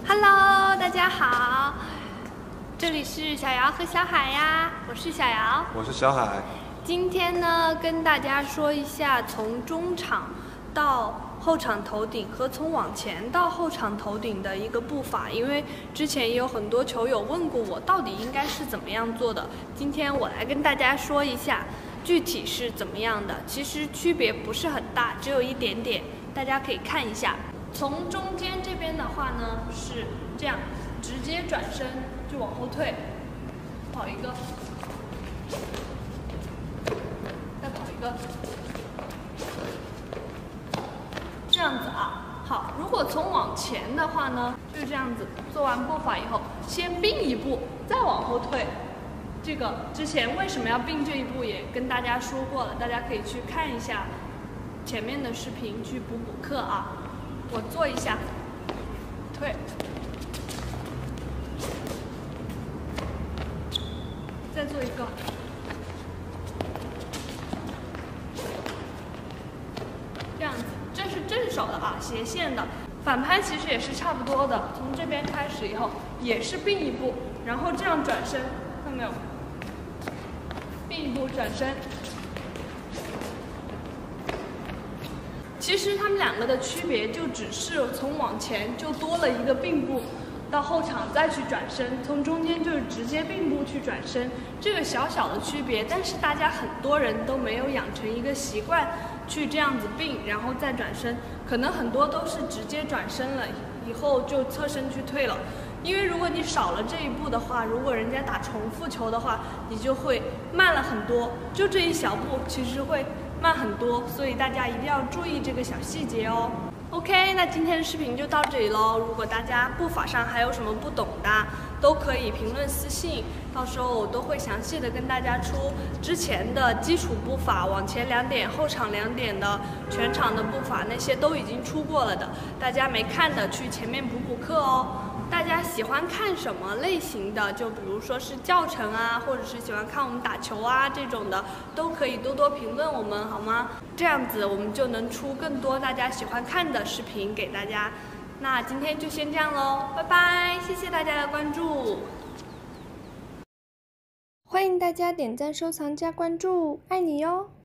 Hello， 大家好，这里是小姚和小海呀，我是小姚， 我是小海。 今天呢，跟大家说一下从中场到后场头顶和从往前到后场头顶的一个步伐，因为之前也有很多球友问过我，到底应该是怎么样做的。今天我来跟大家说一下，具体是怎么样的。其实区别不是很大，只有一点点，大家可以看一下。从中间这边的话呢，是这样，直接转身就往后退，跑一个，再跑一个，这样子啊。好，如果从往前的话呢，就这样子，做完步伐以后，先并一步，再往后退。这个之前为什么要并这一步也跟大家说过了，大家可以去看一下前面的视频去补课啊。我做一下，退，再做一个，这样子，这是正手的啊，斜线的。反拍其实也是差不多的，从这边开始以后也是并一步，然后这样转身，看到没有？并一步转身。其实他们两个的区别就只是从往前就多了一个并步，到后场再去转身，从中间就是直接并步去转身，这个小小的区别。但是大家很多人都没有养成一个习惯去这样子并，然后再转身，可能很多都是直接转身了，以后就侧身去退了。因为如果你少了这一步的话，如果人家打重复球的话，你就会慢了很多，就这一小步其实会慢很多，所以大家一定要注意这个小细节哦。OK， 那今天的视频就到这里喽。如果大家步伐上还有什么不懂的，都可以评论私信，到时候我都会详细的跟大家出之前的基础步伐，往前2点，后场2点的全场的步伐，那些都已经出过了的，大家没看的去前面补课哦。大家喜欢看什么类型的？就比如说是教程啊，或者是喜欢看我们打球啊这种的，都可以多多评论我们好吗？这样子我们就能出更多大家喜欢看的视频给大家。那今天就先这样喽，拜拜，谢谢大家的关注。 欢迎大家点赞、收藏、加关注，爱你哟！